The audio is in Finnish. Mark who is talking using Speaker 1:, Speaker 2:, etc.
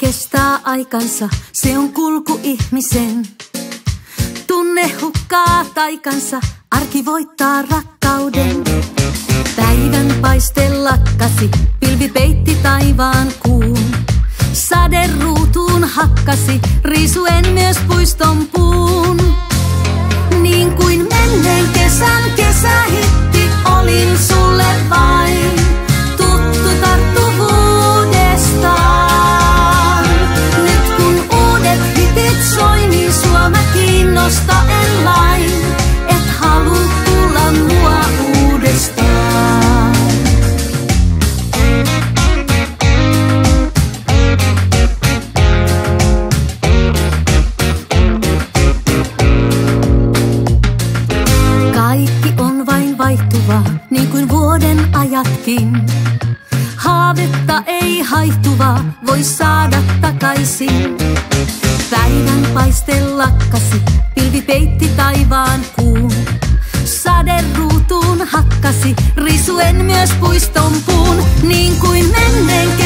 Speaker 1: kestää aikansa, se on kulku ihmisen. Tunne hukkaa taikansa, arki voittaa rakkauden. Päivän paiste lakkasi, pilvi peitti taivaan kuun. Sade ruutuun hakkasi, riisuen myös puiston puun. Niin kuin menneen kesän kesähitti, olin sulle vain tuttu tarttuvuudestaan. Nyt kun uudet hitit soi, niin sua mä kiinnostaen lain, et halu kuulla mua uudestaan. Kaikki on vain vaihtuvaa, niin kuin vuoden ajatkin. Haavetta ei haihtuvaa voi saada takaisin. Päivän paiste lakkasi, pilvi peitti taivaan kuun. Sade ruutuun hakkasi, risuen myös puiston puun. Niin kuin menneen